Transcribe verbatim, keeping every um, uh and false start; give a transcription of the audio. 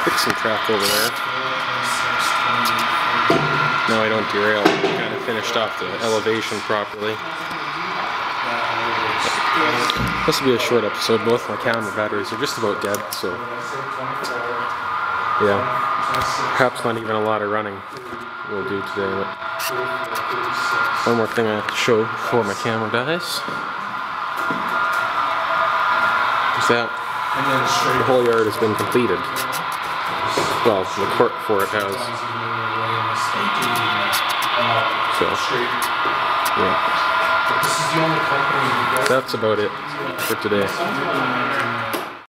fix some track over there. Now I don't derail. Kind of finished off the elevation properly. This will be a short episode. Both my camera batteries are just about dead, so yeah, perhaps not even a lot of running we'll do today. But one more thing I have to show before my camera dies is that the whole yard has been completed. Well, the court for it has. So, yeah. That's about it for today.